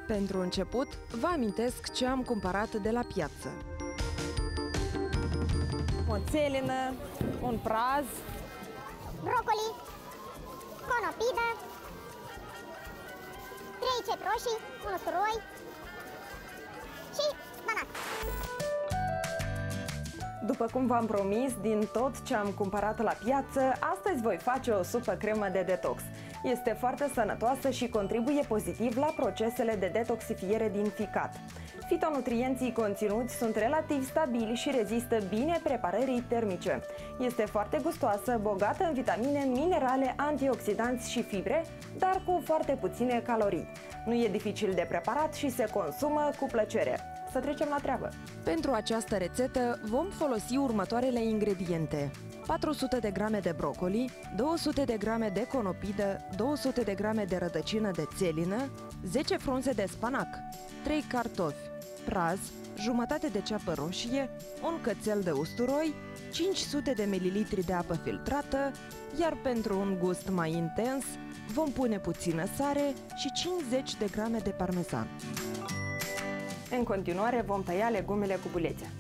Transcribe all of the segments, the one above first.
Pentru început, vă amintesc ce am cumpărat de la piață. O țelină, un praz, brocoli, conopidă, 3 cepi roșii, un usturoi și banat. După cum v-am promis, din tot ce am cumpărat la piață, astăzi voi face o supă cremă de detox. Este foarte sănătoasă și contribuie pozitiv la procesele de detoxifiere din ficat. Fitonutrienții conținuți sunt relativ stabili și rezistă bine preparării termice. Este foarte gustoasă, bogată în vitamine, minerale, antioxidanți și fibre, dar cu foarte puține calorii. Nu e dificil de preparat și se consumă cu plăcere. Să trecem la treabă! Pentru această rețetă vom folosi următoarele ingrediente: 400 de grame de brocoli, 200 de grame de conopidă, 200 de grame de rădăcină de țelină, 10 frunze de spanac, 3 cartofi, praz, jumătate de ceapă roșie, un cățel de usturoi, 500 de ml de apă filtrată, iar pentru un gust mai intens vom pune puțină sare și 50 de grame de parmezan. În continuare vom tăia legumele cu bulețe.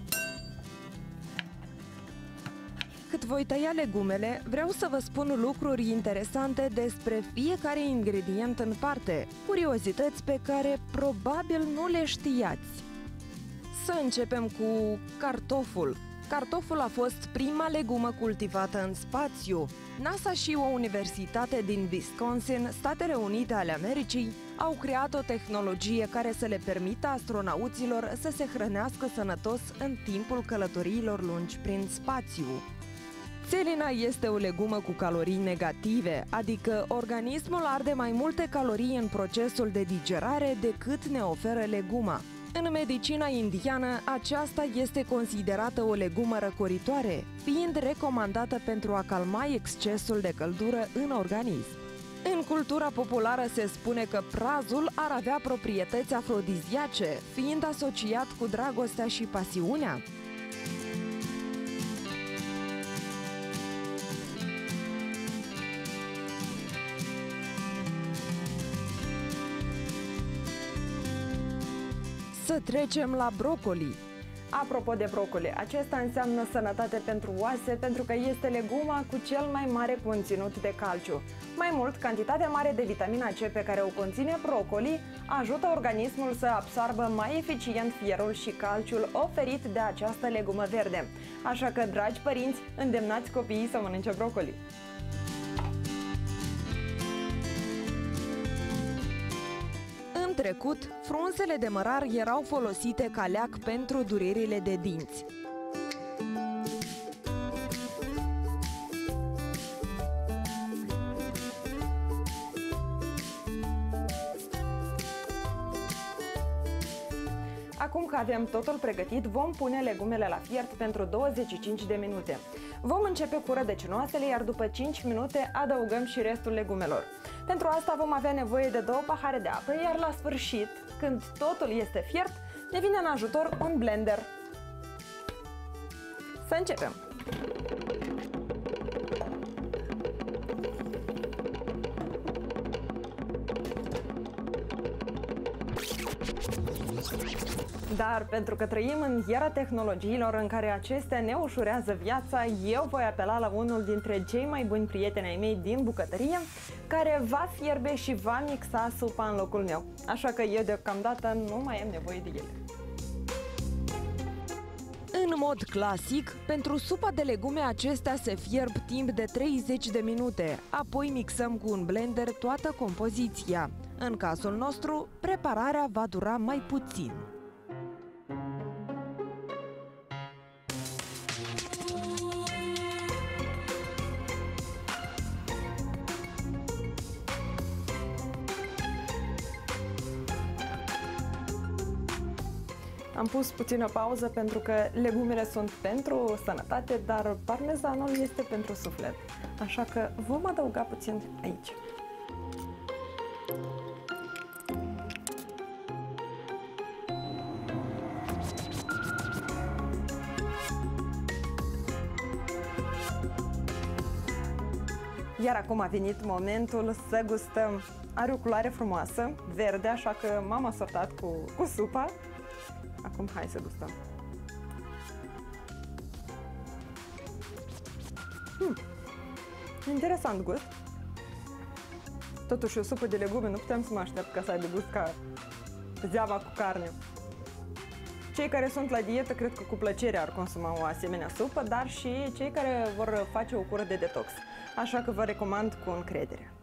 Cât voi tăia legumele, vreau să vă spun lucruri interesante despre fiecare ingredient în parte, curiozități pe care probabil nu le știați. Să începem cu cartoful. Cartoful a fost prima legumă cultivată în spațiu. NASA și o universitate din Wisconsin, Statele Unite ale Americii, au creat o tehnologie care să le permită astronauților să se hrănească sănătos în timpul călătoriilor lungi prin spațiu. Țelina este o legumă cu calorii negative, adică organismul arde mai multe calorii în procesul de digerare decât ne oferă leguma. În medicina indiană, aceasta este considerată o legumă răcoritoare, fiind recomandată pentru a calma excesul de căldură în organism. În cultura populară se spune că prazul ar avea proprietăți afrodiziace, fiind asociat cu dragostea și pasiunea. Să trecem la brocoli. Apropo de brocoli, acesta înseamnă sănătate pentru oase pentru că este leguma cu cel mai mare conținut de calciu. Mai mult, cantitatea mare de vitamina C pe care o conține brocoli ajută organismul să absoarbă mai eficient fierul și calciul oferit de această legumă verde. Așa că, dragi părinți, îndemnați copiii să mănânce brocoli. În trecut, frunzele de mărar erau folosite ca leac pentru durerile de dinți. Acum că avem totul pregătit, vom pune legumele la fiert pentru 25 de minute. Vom începe cu rădăcinoasele, iar după 5 minute adăugăm și restul legumelor. Pentru asta vom avea nevoie de 2 pahare de apă, iar la sfârșit, când totul este fiert, ne vine în ajutor un blender. Să începem! Dar pentru că trăim în era tehnologiilor în care acestea ne ușurează viața, eu voi apela la unul dintre cei mai buni prieteni ai mei din bucătărie, care va fierbe și va mixa supa în locul meu. Așa că eu deocamdată nu mai am nevoie de ele. În mod clasic, pentru supa de legume acestea se fierb timp de 30 de minute, apoi mixăm cu un blender toată compoziția. În cazul nostru, prepararea va dura mai puțin. Am pus puțină pauză pentru că legumele sunt pentru sănătate, dar parmezanul este pentru suflet. Așa că vom adăuga puțin aici. Iar acum a venit momentul să gustăm. Are o culoare frumoasă, verde, așa că m-am asortat cu supa. Acum hai să gustăm. Interesant gust. Totuși o supă de legume nu putem să mă aștept ca să aibă gust ca zeaba cu carne. Cei care sunt la dietă cred că cu plăcere ar consuma o asemenea supă, dar și cei care vor face o cură de detox. Așa că vă recomand cu încredere.